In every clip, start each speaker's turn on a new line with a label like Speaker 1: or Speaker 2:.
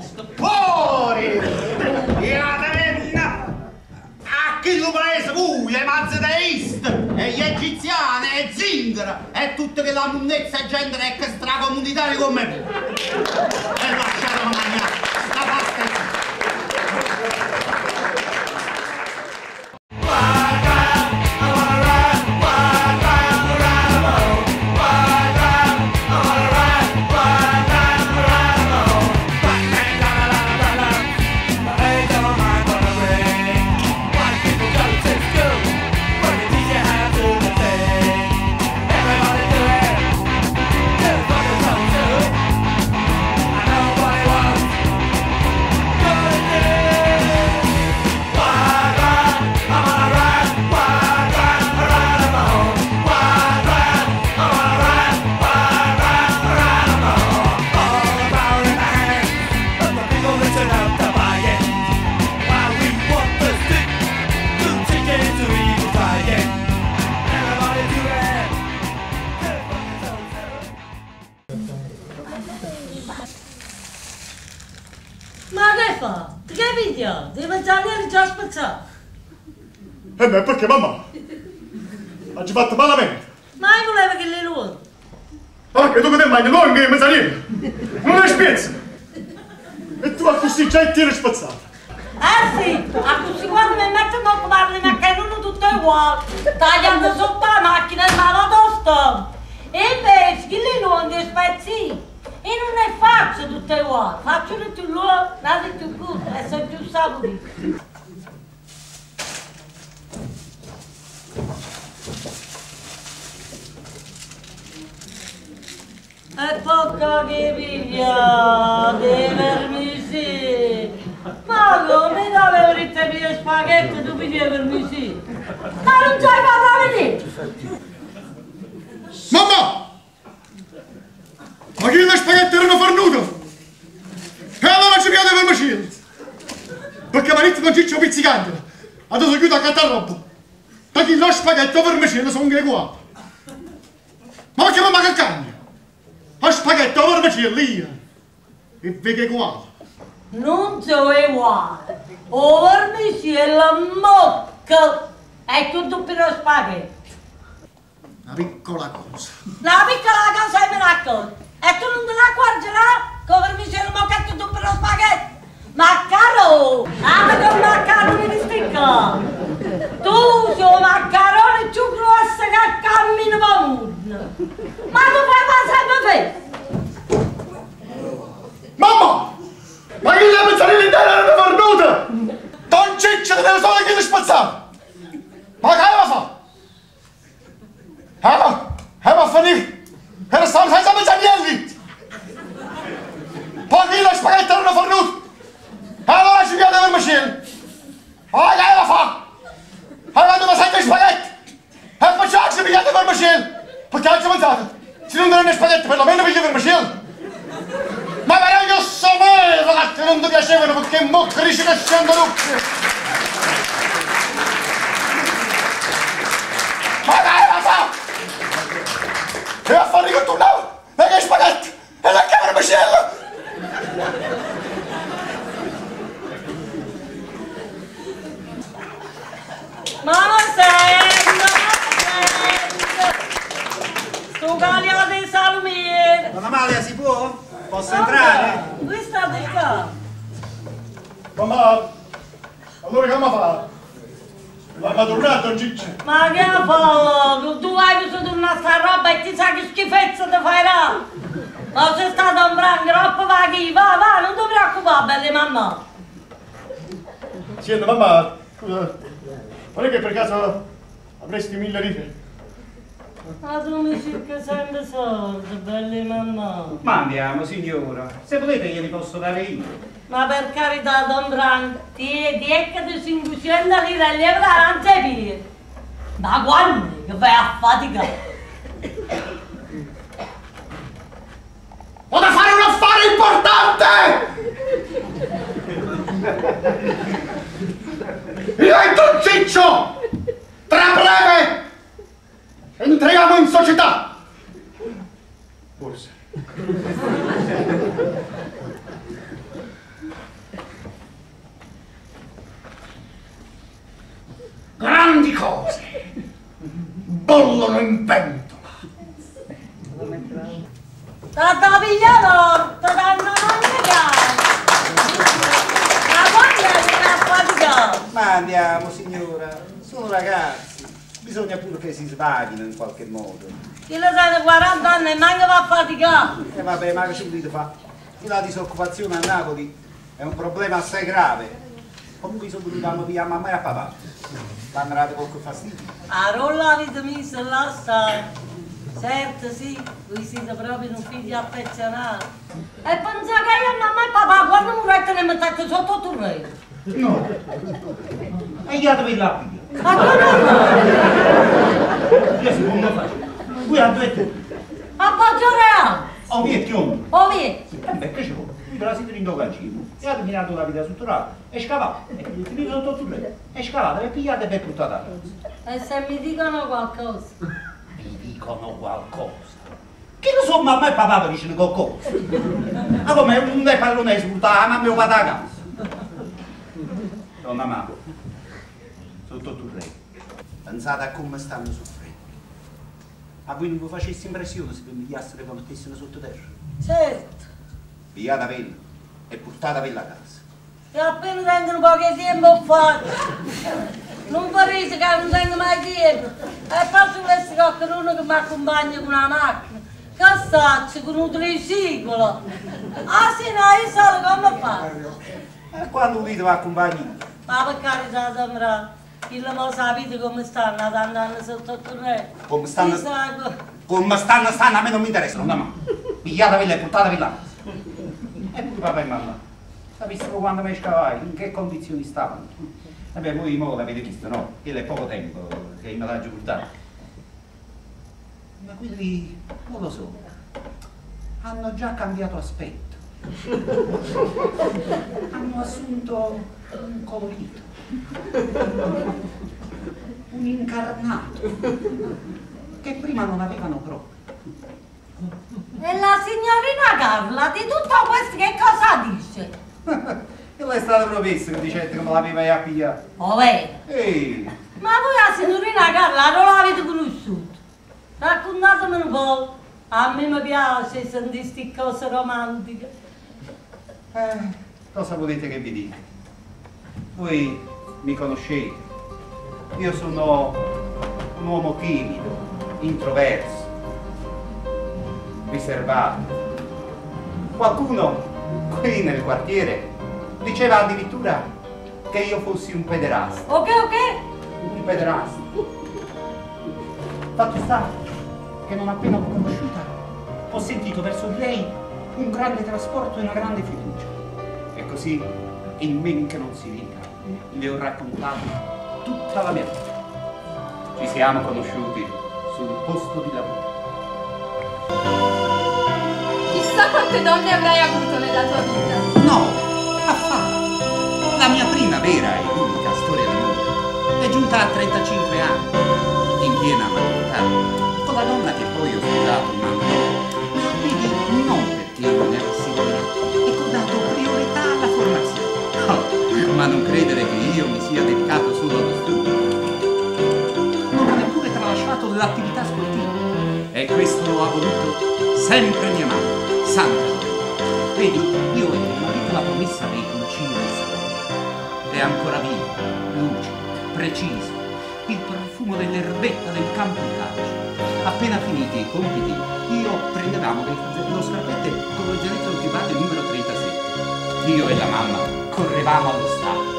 Speaker 1: visto? Fuori! E la taverna! A chi lo prese voi, le mazze deiste, e gli egiziani, e zingara, e tutte che la monnezza gente che stracomunitaria come me. E lasciatemi mangiare, sta pasta.
Speaker 2: E beh, perché mamma? Oggi fatto malamente.
Speaker 3: Ma io volevo che le luogo.
Speaker 2: Ma perché tu che te mangi non che mi salire? Non è spezza. E tu a così già ti eri spazzata.
Speaker 3: Sì, a così quando mi mettono a occupare le maccheroni tutte uguali, tagliando sotto la macchina e mano tosto. E invece che le luoghi e spezzi. E non ne faccio tutte uguali, faccio le più lunghe, le più corte e sono più saporite. E tocca che piglia dei vermisi. Ma come da le fritte di spaghetti tu pigli i vermisi? Ma non c'hai fatto a vedere?
Speaker 2: Mamma! Ma chi le spaghetti erano fornuto? E allora ci piace per macino. Perché marito non ciccio pizzicante. Adesso chiudo a cattare roba. Da chi lo spaghetto per macino sono che uguali. Ma perché mamma che cambia? A spaghetto per macino lì. E vede uguale.
Speaker 3: Non so uguale. O vermisi e la mocca. È tutto per lo spaghetto.
Speaker 2: Una piccola cosa.
Speaker 3: La piccola cosa è miracolo. E tu non te la guarderai? Come mi c'è il mocchetto tu per lo spaghetto? Maccaro! Anche con maccaroni di sticca! Tu sei un maccarone più grosso che cammina per mondo! Ma tu fai sempre
Speaker 2: Mamma! Ma chi le mezzanine intera erano fornute? Don Ciccio che deve solo che le spazzare! Ma che la fa? Va a finire! E stanno senza mezzanielli! Poi chi le spaghetti erano fornute! E allora ci piace per macino! Ma che la fa? Avete una sette spaghetti! E facciamo che ci pigliate per macino! Perché oggi pensate? Se non danno spaghetti perlomeno pigliate per macino! Ma però io sapevo che non ti piacevano perché mo cresci che scendo tutti! Ma che la fa? E a fare che tornavo! E che spaghetti! E la camera macino!
Speaker 3: Ma non sento! Tu cagliate di salumiere!
Speaker 1: Donna Amalia, si può? Posso entrare?
Speaker 3: Qui state qua!
Speaker 2: Mamma, allora che mi fa? Ma tornato Don Ciccio?
Speaker 3: Ma che fa? Tu hai visto tornare sta roba e ti sa che schifezza ti farà! Ma sei stato un branco troppo vaghi, va, non ti preoccupare, belle mamma!
Speaker 2: Senti, mamma, scusa, non è che per caso avresti 1000 lire?
Speaker 3: Ma tu mi cerchi sempre soldi, belle mamma!
Speaker 1: Ma andiamo, signora. Se volete glieli posso dare io.
Speaker 3: Ma per carità, Don Branco, ti eccati 500 lire e li avrai non sei. Ma quando che vai a faticare?
Speaker 2: Ho da fare un affare importante! Io e Don Ciccio, tra breve, entriamo in società! Forse.
Speaker 1: cose bollono in pentola.
Speaker 3: Tata pigliato, te danno mangiare. Ma quando è una fatica?
Speaker 4: Ma andiamo, signora, sono ragazzi, bisogna pure che si svaghino in qualche modo.
Speaker 3: Chi lo sa di 40 anni e manca va a faticare.
Speaker 4: E vabbè, ma che ci volete fare? La disoccupazione a Napoli è un problema assai grave. Comunque sono venuti a via a mamma e a papà. L'hanno dato qualche fastidio.
Speaker 3: A rolla avete messo là sta. Certo sì, voi siete proprio un figlio affezionato. E pensa che io mamma e papà quando morete ne mettete sotto il turrello.
Speaker 1: No. E io devo la piglia.
Speaker 3: Ma come?
Speaker 1: Io si come faccio? Qui a due.
Speaker 3: A Poggioreale.
Speaker 1: Oh, via, chiudo.
Speaker 3: Oh via.
Speaker 1: E beh, che ci vuole? Qui per la sito in Dogancino. E ha terminato la vita strutturale. E scavate. E finito sotto il turrello. E scavate, e pigliate e per portate a casa.
Speaker 3: E se mi dicono qualcosa?
Speaker 1: Mi dicono qualcosa. Che lo so, mamma e papà mi dicono qualcosa. Ma come un pallone sbuttava, mamma e papà a casa. Donna mamma, sotto il turrello,
Speaker 4: Pensate a come stanno soffrendo. A voi non vi facesse impressione se vi pigliassero e vi mettessero sotto terra?
Speaker 3: Certo.
Speaker 4: Pigliate vela e portatevela a casa.
Speaker 3: E appena tengono poco tempo fatto. Non parete che non tengo mai tempo. E poi su questi qualcuno che mi accompagna con una macchina. Che faccio con un triciclo? Ah sì, no, io so come fare.
Speaker 4: E quando udite vi accompagni?
Speaker 3: Ma per carità, sembra, chi lo sapete come stanno andando sotto il turrello?
Speaker 4: Come stanno?
Speaker 3: Chi sa
Speaker 4: Come stanno, a me non mi interessa, non da mamma. Pigliatevela e portatevela a casa. E pure papà e mamma, sapessero quando mi scavai, in che condizioni stavano. Vabbè, voi mo l'avete visto, no? Quello è poco tempo che mi l'ha portato. Ma quelli, non lo so, hanno già cambiato aspetto. Hanno assunto un colorito, un incarnato, che prima non avevano proprio.
Speaker 3: E la signorina Carla di tutto questo che cosa dice?
Speaker 4: E lei è stata promessa che dicette che me l'aveva a pigliare.
Speaker 3: Oh vero?
Speaker 4: Ehi,
Speaker 3: Ma voi la signorina Carla non l'avete conosciuta? Raccontatemelo un po'. A me mi piace sentire queste cose romantiche.
Speaker 4: cosa volete che vi dica? Voi mi conoscete. Io sono un uomo timido, introverso, riservato. Qualcuno qui nel quartiere diceva addirittura che io fossi un pederasta.
Speaker 3: Ok?
Speaker 4: Un pederasta. Fatto sta che non appena l'ho conosciuta ho sentito verso di lei un grande trasporto e una grande fiducia. E così, in men che non si dica, le ho raccontato tutta la mia vita. Ci siamo conosciuti sul posto di lavoro.
Speaker 5: Chissà quante donne avrai avuto nella tua vita.
Speaker 4: No, affatto. La mia prima vera ed unica storia d'amore è giunta a 35 anni, in piena maturità, con la donna che poi ho sposato un anno dopo. Quindi non perché io ne avessi voglia, e che ho dato priorità alla formazione. Oh, ma non credere che io mi sia dedicato solo allo studio. Non ho neppure tralasciato dell'attività sportiva. E questo ha voluto sempre mia madre, Santa Giovanna. Vedi, io ho una piccola promessa dei pulcini del sapore. È ancora vivo, lucido, preciso, il profumo dell'erbetta del campo di calcio. Appena finiti i compiti, prendevamo lo scarpette con lo zainetto equipaggiato numero 37. Io e la mamma correvamo allo stadio.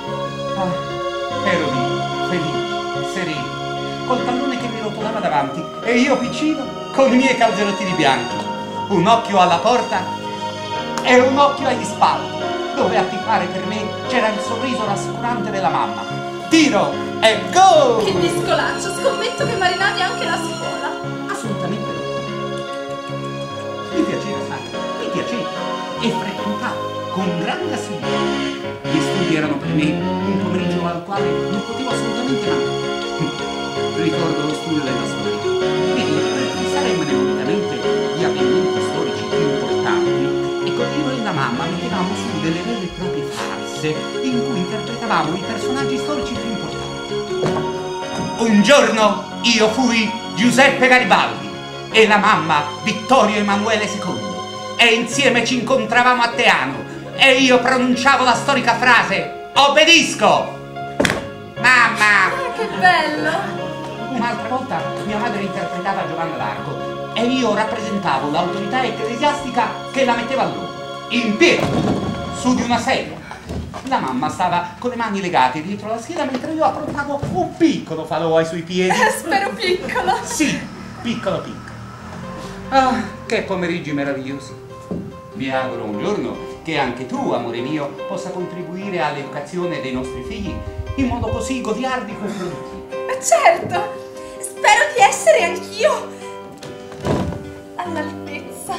Speaker 4: Ero lì, felice, sereno, col pallone che mi rotolava davanti e io piccino con i miei calzerottini bianchi. Un occhio alla porta e un occhio agli spalti, dove a tifare per me c'era il sorriso rassicurante della mamma. Tiro e gol!
Speaker 5: Che mescolaccio, scommetto che marinavi anche la scuola.
Speaker 4: Assolutamente no. Mi piaceva, sai, mi piaceva e frequentavo con grande assiduità. Gli studi erano per me un pomeriggio al quale non potevo assolutamente mancare. Ricordo lo studio della storia. Vedi, per fissare mnemonicamente gli avvenimenti storici più importanti, e con io e la mamma mettevamo su delle vere e proprie farse in cui interpretavamo i personaggi storici più importanti. Un giorno io fui Giuseppe Garibaldi e la mamma Vittorio Emanuele II e insieme ci incontravamo a Teano e io pronunciavo la storica frase obbedisco! Mamma!
Speaker 5: Che bello!
Speaker 4: Un'altra volta mia madre interpretava Giovanna d'Arco e io rappresentavo l'autorità ecclesiastica che la metteva a loro, in piedi, su di una sedia. La mamma stava con le mani legate dietro la schiena mentre io approntavo un piccolo falò ai suoi piedi.
Speaker 5: Spero piccolo.
Speaker 4: Sì, piccolo piccolo. Ah, che pomeriggi meravigliosi. Mi auguro un giorno che anche tu, amore mio, possa contribuire all'educazione dei nostri figli in modo così goliardico e produttivo.
Speaker 5: Ma certo! Spero di essere anch'io all'altezza.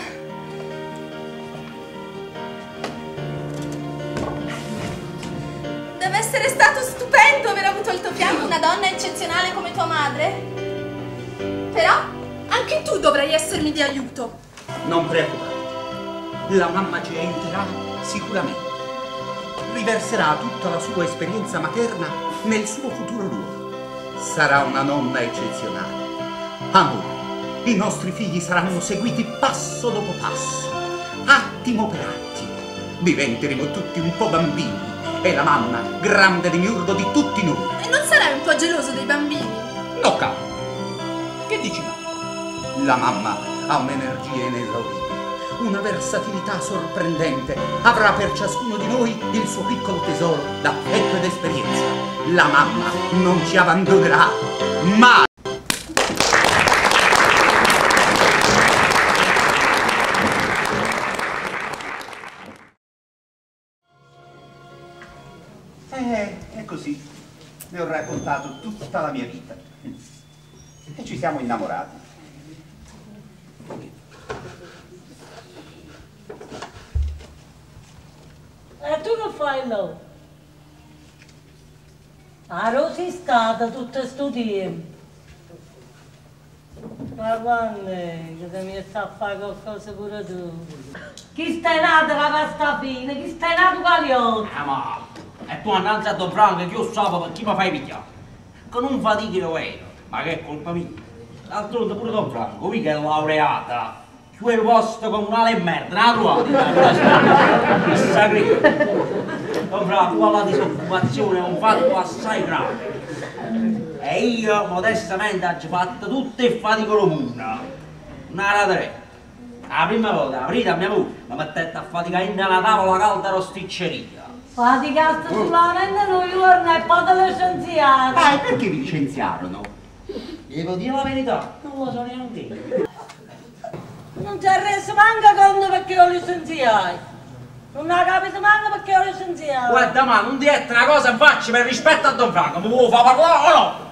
Speaker 5: Deve essere stato stupendo aver avuto al tuo fianco una donna eccezionale come tua madre. Però anche tu dovrai essermi di aiuto.
Speaker 4: Non preoccuparti, la mamma ci aiuterà sicuramente. Riverserà tutta la sua esperienza materna nel suo futuro ruolo. Sarà una nonna eccezionale. Amore, i nostri figli saranno seguiti passo dopo passo, attimo per attimo. Diventeremo tutti un po' bambini e la mamma grande demiurgo di tutti noi.
Speaker 5: E non sarai un po' geloso dei bambini?
Speaker 4: No, cavolo. Che dici no? La mamma ha un'energia inesauribile, una versatilità sorprendente. Avrà per ciascuno di noi il suo piccolo tesoro d'affetto ed esperienza. La mamma non ci abbandonerà mai. È così. Le ho raccontato tutta la mia vita. E ci siamo innamorati.
Speaker 3: E tu che fai là? A rosiscata tutto sto tempo. Ma quando è che ti mi sta a fare qualcosa pure tu? Chi stai nato la pasta fine? Chi stai nato Galiotto?
Speaker 6: Ma e tu annanzi a Don Franco che io sapevo per chi mi fai picchiare? Che non fatichi lo vero, ma che è colpa mia. D'altronde pure Don Franco, qui che è laureata, quel posto comunale è merda, non la trovate? Chissà che. Don Franco, la disoccupazione è un fatto assai grave. E io modestamente ho fatto tutto il fatico comune. Una rata. La prima volta, la prima mia moglie, mi mettette a faticare in una tavola calda rosticceria.
Speaker 3: Faticaste solamente noi giorni e poi te licenziate.
Speaker 4: Ah, e perché vi licenziarono?
Speaker 6: Devo dire la verità, non lo so neanche io.
Speaker 3: Non ci arresto manco conto perché lo licenziai. Non ha capito manco perché lo licenziai.
Speaker 6: Guarda, ma non ti è una cosa in faccia per rispetto a Don Franco, mi vuoi far parlare o no?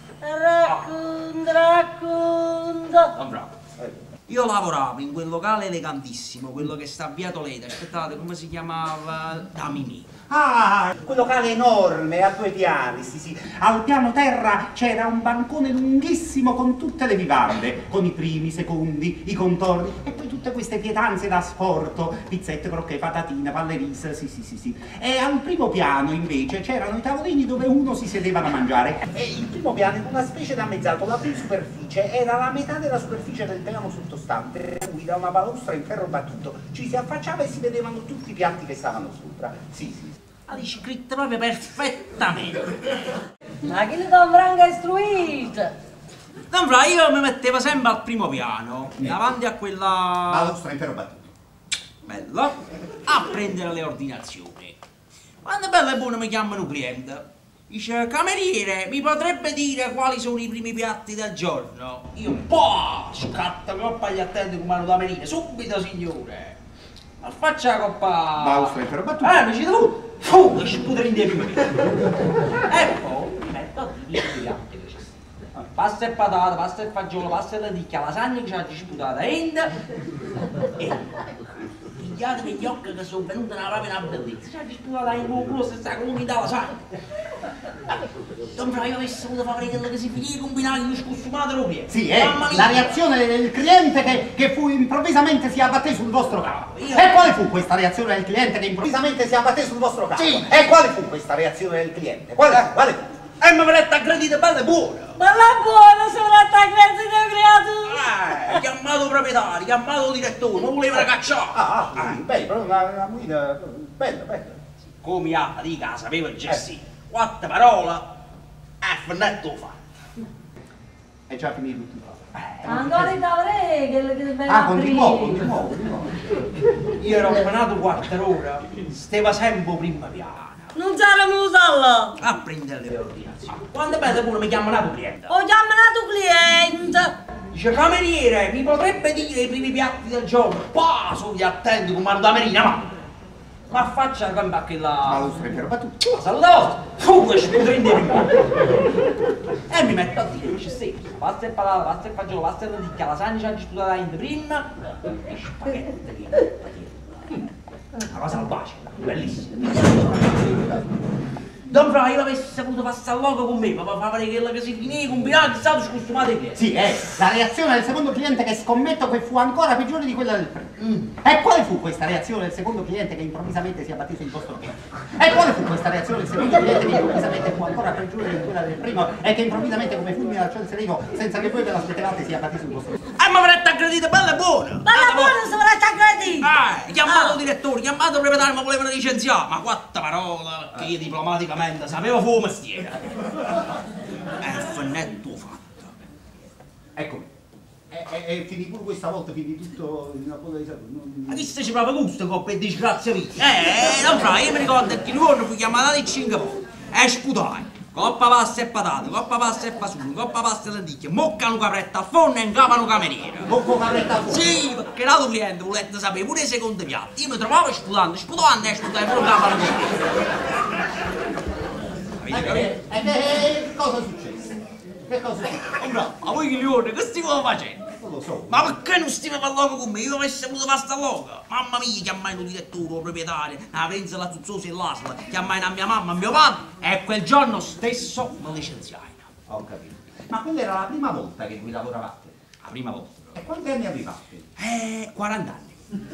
Speaker 3: Racconta.
Speaker 6: Don Franco, io lavoravo in quel locale elegantissimo, quello che sta a via Toledo, aspettate, come si chiamava? Da Mimì.
Speaker 4: Ah, quel locale enorme, a 2 piani, sì sì. Al piano terra c'era un bancone lunghissimo con tutte le vivande, con i primi, i secondi, i contorni e poi tutte queste pietanze da asporto, pizzette, crocchè, patatine, palle ris, sì. E al primo piano invece c'erano i tavolini dove uno si sedeva da mangiare. E il primo piano in una specie da mezzato, la prima superficie era la metà della superficie del piano sottostante, per cui da una balestra in ferro battuto ci si affacciava e si vedevano tutti i piatti che stavano sopra. Sì.
Speaker 6: La dici scritta proprio perfettamente.
Speaker 3: Ma chi le Don Franco è istruito?
Speaker 6: Don Franco, io mi mettevo sempre al primo piano, davanti a quella...
Speaker 4: Balestra in ferro battuto.
Speaker 6: Bello, a prendere le ordinazioni. Quando è bello e buono mi chiamano cliente. Dice, cameriere, mi potrebbe dire quali sono i primi piatti del giorno? Io, scatto coppa agli attenti come mano da menire, subito signore. Ma faccia la coppa...
Speaker 4: Balestra in ferro battuto.
Speaker 6: Mi ci tu, che sputerin dei primi piatti. E poi, metto di piatti che ci stanno. Pasta e patata, pasta e fagiolo, pasta e lenticchia, lasagna che c'ha sputata e pigliatemi gli occhi che sono venuti una propria bellezza. C'ha sputata in culo stessa comunità lasagna. Don Franco, io avessi voluto fare quello che si finì combinare in scostumato roviere.
Speaker 4: Sì, la reazione del cliente che fu improvvisamente si abbatté sul vostro capo. E quale fu questa reazione del cliente che improvvisamente si abbatté sul vostro capo?
Speaker 1: Sì.
Speaker 4: E quale fu questa reazione del cliente? Quale fu?
Speaker 6: E mi verrete aggredito bella e buona.
Speaker 3: Bella buona, se verrete aggredito creatura.
Speaker 6: Chiamato proprietario, chiamato direttore, non voleva cacciare.
Speaker 1: Bello, una guida bella, bella.
Speaker 6: Come ha, dica, sapeva gestire. 4 parole, Fernetto fa.
Speaker 1: È già finito tutto.
Speaker 3: Ancora in tavrè che
Speaker 1: Continuo.
Speaker 6: Io ero appanato 4 ore, stava sempre prima piano.
Speaker 3: Non saremo usarlo.
Speaker 6: A prendere le ordinazioni. Quando vedo pure mi chiamano un cliente.
Speaker 3: Ho chiamato cliente.
Speaker 6: Dice, cameriere, mi potrebbe dire i primi piatti del giorno? Pah, sono di attento come da marina, ma faccia la gamba che la...
Speaker 1: Ma lo stai battuto.
Speaker 6: Saluta vostra! Spudrinde prima! E mi metto a dire, dice sì, pasta e patata, pasta e fagiolo, pasta e lenticchia, lasagna disputata in prima e spaghetti. Una cosa salvace, bellissima. Don Fra, io avessi saputo passare al loco con me, ma per fare quello che si finì combinato, è stato scostumato di
Speaker 1: Sì, la reazione del secondo cliente che scommetto che fu ancora peggiore di quella del primo. E quale fu questa reazione del secondo cliente che improvvisamente si abbattì sul vostro piede? E quale fu questa reazione del secondo cliente che improvvisamente fu ancora peggiore di quella del primo e che improvvisamente come fulmine dal cielo sereno, senza che voi ve l'aspettavate, si abbattì sul vostro piede?
Speaker 6: ma avrete aggredito bella e buona!
Speaker 3: Bella buona, se verrete aggredito.
Speaker 6: Chiamato direttore, chiamato proprietario, ma volevano licenziare, ma 4 parole che io diplomaticamente sapevo fu mestiere. Fernetto fatto.
Speaker 1: Ecco. E finì pure questa volta, finì tutto in una coda di
Speaker 6: Ma chi se ci proprio gusto coppia e disgrazia mia? Non fra, io mi ricordo che il giorno fu chiamata di 5 volte. E sputai. Coppa pasta e patate, coppa pasta e fasulli, coppa pasta e lenticchie, moccano capretta al forno e incapano cameriere.
Speaker 1: Mocco capretta al forno?
Speaker 6: Sì, perché l'altro cliente volette sapere pure i secondi piatti. Io mi trovavo sputando e sputando pure capano
Speaker 1: Che cosa è successo? Che cosa è successo?
Speaker 6: Ma voi che lione, che stiamo facendo?
Speaker 1: Non lo so.
Speaker 6: Ma perché non stiamo parlando con me? Io avessi avuto pasta loca. Mamma mia, chiamai il direttore, il proprietario, la Prenza, la Zuzzosa e l'Asla, chiamai la mia mamma e mio padre e quel giorno stesso mi licenziai.
Speaker 1: Ho capito. Ma quella era la prima volta che voi lavoravate?
Speaker 6: La prima volta.
Speaker 1: E quanti anni avevate?
Speaker 6: 40 anni.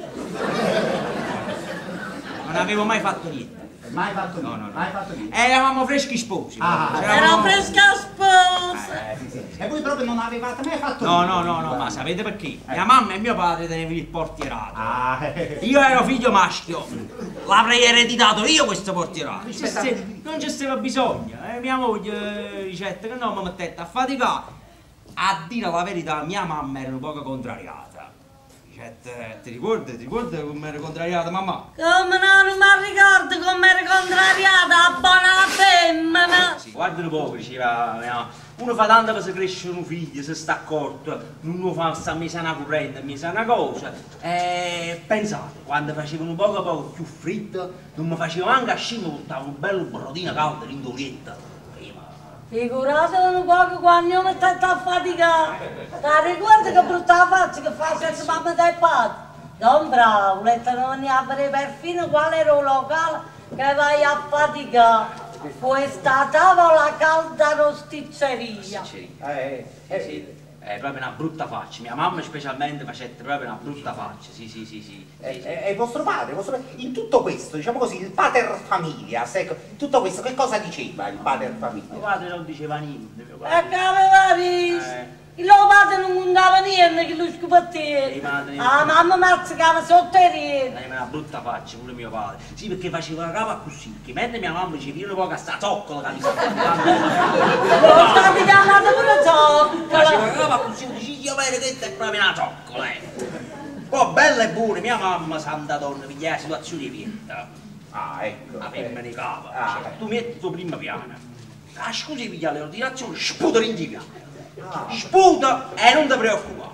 Speaker 6: Non avevo mai fatto niente.
Speaker 1: Mai fatto niente?
Speaker 6: No.
Speaker 1: Mai fatto niente?
Speaker 6: Eravamo freschi sposi.
Speaker 3: Era fresca sposa.
Speaker 1: Sì. E voi proprio non avevate mai fatto
Speaker 6: No,
Speaker 1: niente?
Speaker 6: ma sapete perché? Mia mamma e mio padre tenevano il portierato.
Speaker 1: Ah,
Speaker 6: Io ero figlio maschio, l'avrei ereditato io questo portierato. Non ci stava bisogno. Mia moglie dicette che no, mi mettette a faticare. A dire la verità, mia mamma era un poco contrariata. Ti ricordi come ero contrariata, mamma?
Speaker 3: Come no, non mi ricordo come ero contrariata, a buona femmina.
Speaker 6: Sì, guarda un po', diceva mia mamma. Uno fa tanto che si cresce un figlio, si sta accorto, uno fa sta messa una corrente, messa una cosa. Pensate, quando facevano un poco più fritto, non mi facevo anche a scimo, portavo un bello brodino caldo in dolietta.
Speaker 3: Figuratevi un poco quando io mi metto a faticare. Ti ricordi che brutta faccia che fa senza mamma dai padri? Non bravo, volete non venire a vedere perfino qual era un locale che vai a faticare. Questa tavola calda rosticceria.
Speaker 6: Sì. È proprio una brutta faccia, mia mamma specialmente facette proprio una brutta faccia, sì.
Speaker 1: E vostro padre, in tutto questo, diciamo così, il pater familias, ecco, tutto questo, che cosa diceva il pater familias?
Speaker 6: Mio padre non diceva niente, mio
Speaker 3: E
Speaker 6: padre.
Speaker 3: che aveva visto? Il loro padre non contava niente che lo scopatteri. La mamma mazzicava sotto i rieni.
Speaker 6: Aveva una brutta faccia pure mio padre. Sì, perché faceva la capa così, che mentre mia mamma ci viene un po' a sta zoccola che mi sta
Speaker 3: Lo state chiamando pure zoccola.
Speaker 6: faceva la capa così, dici io benedetta è proprio una zoccola. Poi bella e buona, mia mamma, santa donna, piglia la situazione di vita.
Speaker 1: Ah, ecco.
Speaker 6: La femmina di capa.
Speaker 1: Ah.
Speaker 6: Cioè, tu metti tu prima piana. Ah, scusi, piglia le ordinazioni, sputa in piano. Sputa e non ti preoccupare.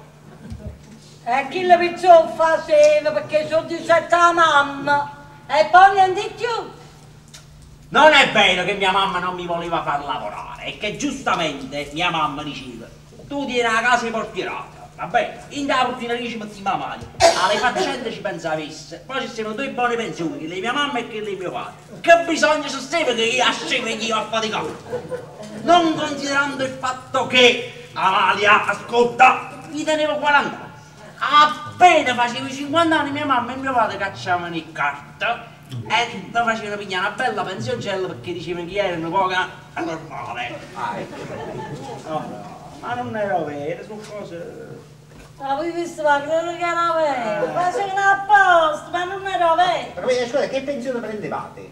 Speaker 3: E chi le picciò faceva perché sono di setta mamma. E poi niente di più.
Speaker 6: Non è vero che mia mamma non mi voleva far lavorare, è che giustamente mia mamma diceva tu tieni la casa di portierata, va bene? In da portineria ci metti la mano, alle faccende ci pensavesse, poi ci siano due buone pensioni, che le mia mamma e che le mio padre. Che bisogno ci stava che io ascevo e io a faticare? Non considerando il fatto che, Amalia, ascolta, gli tenevo 40 anni. Appena facevo i 50 anni mia mamma e mio padre cacciavano in carta E mi facevano pigliare una bella pensioncella perché dicevano che erano poca normale.
Speaker 4: Ah, ecco.
Speaker 6: No, ma non era vero, sono cose...
Speaker 3: Avevi visto ma credo che era vero, facevano apposta, ma non era vero.
Speaker 4: Ma scusa, che pensione prendevate?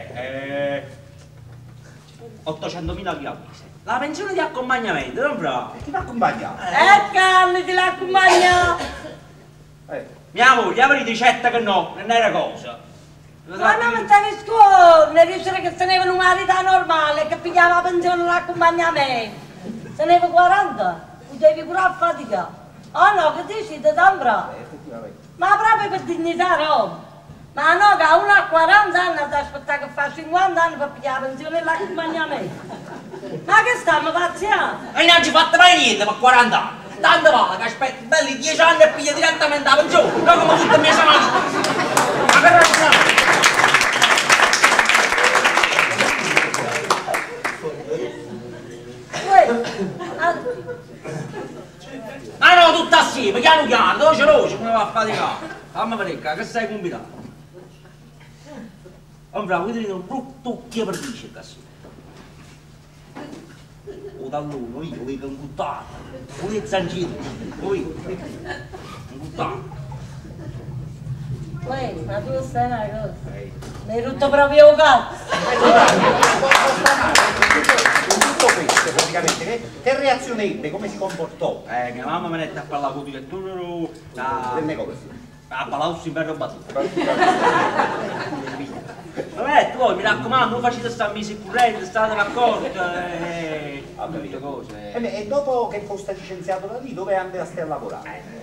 Speaker 6: 800.000 lire al mese. La pensione di accompagnamento, non bravo?
Speaker 4: Chi mi accompagna?
Speaker 3: Calmati, l'accompagna.
Speaker 6: Mia moglie aveva ricetta che no, non era cosa.
Speaker 3: Ma non mi stavi scorne, dicere che tenevano una vita normale, che pigliava la pensione l'accompagnamento. Teneva 40, tu devi pure affaticare. Oh no, che dici, te sembra? Ma proprio per dignità, no? Ma no, che uno a 40 anni ad aspettare che fa 50 anni per pigliare la pensione e l'accompagnamento. Ma che stiamo pazziando?
Speaker 6: E non ci fate mai niente per 40 anni. Tanto vale che aspetti belli 10 anni e piglia direttamente la pensione, non come tutte le mie salate. Ma che ragione? Ah no, tutto assieme, piano piano, veloce, come va a faticare. Fammi vedere, che stai combinato? Un bravo, qui ti un brutto occhio per dice adesso. O dall'uno, io vedo un buttato, o il zancino, un buttato.
Speaker 3: Uè, ma tu stai una cosa? Mi hai rotto proprio il cazzo.
Speaker 4: Tutto questo praticamente, che reazione ebbe, come si comportò?
Speaker 6: Mia mamma mi mette a parlare con il direttore
Speaker 4: Del negozio.
Speaker 6: a parlare in bello battuto. Vabbè, tu mi raccomando, non facete sta mesi corrente, state d'accordo.
Speaker 4: Ho capito cose. E dopo che foste licenziato da lì, dove andaste a lavorare?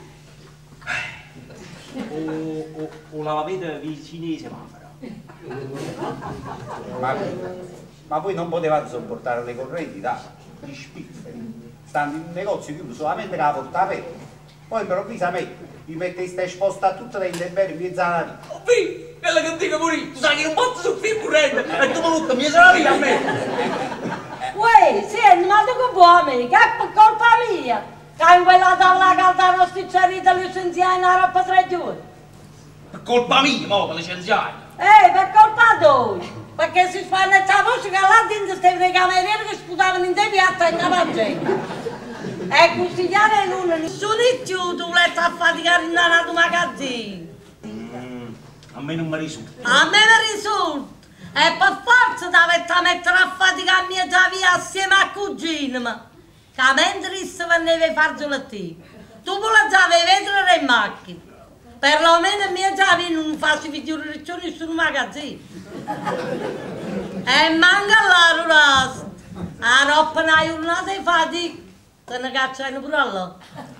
Speaker 6: O lavavete vicinese mamma.
Speaker 4: Ma voi non potevate sopportare le correnti gli spifferi, stando in un negozio chiuso solamente con la porta aperta. Poi improvvisamente vi metteste esposta a tutte le intemperie in mezzo alla vita.
Speaker 6: Oh, quella che dico pure, tu sai che non posso soffrire corrente e tu mi butta mia salarica a me.
Speaker 3: Uè, senti, ma tu che vuoi? Che è per colpa mia? Che hai quella tavola calda rosticciarita licenziata in una roba 3 giorni?
Speaker 6: Per colpa mia, mo, per licenziare.
Speaker 3: Per colpa tua! Perché si spannetta la voce che là dentro stavano i camerieri che sputavano in te piatti e in la gente. E consigliare l'uno, nessuno di più tu vuoi affaticare in un magazzino.
Speaker 6: A me non mi risulta.
Speaker 3: A me mi risulta. E per forza dovete mettere a faticare mia già via assieme a cugina, ma che mentre se veniva a fare gelatina. Tu pure già avevi vedere in macchina. Perlomeno mia già non faccio videolezioni sul magazzino. E manca la rurasta. A roba una giornata di fatica. Te ne cacciano pure là.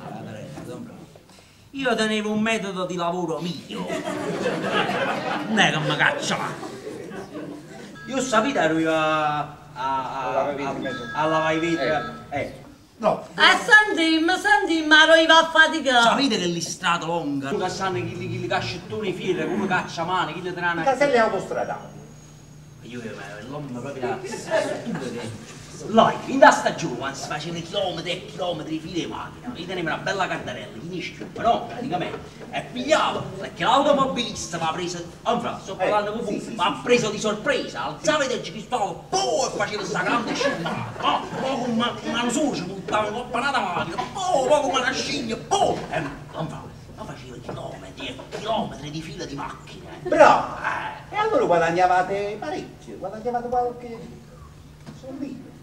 Speaker 6: Io tenevo un metodo di lavoro mio. Non è che mi cacciava. Io sapete ero a lavare i vetri.
Speaker 2: No.
Speaker 3: Senti, ma ero a faticare.
Speaker 6: Sapete che l'istrada lunga? Come sanno chi cascettoni fiere, come caccia mani, chi le trana.
Speaker 4: Caselle autostradali.
Speaker 6: Io l'uomo proprio là, in da stagione quando si facevano chilometri e chilometri di file di macchina, gli teneva una bella cardarella, gli schiuppa, no? Praticamente. E pigliava, perché l'automobilista mi ha preso, sto parlando con voi, mi ha preso di sorpresa, alzava i terzi cristallo, e faceva questa grande scimmata, poi con una socia, buttava una panata macchina, poi con una sciglia, e ma faceva chilometri e chilometri di fila di macchine.
Speaker 4: Bravo! E allora guadagnavate parecchio, guadagnavate qualche soldino.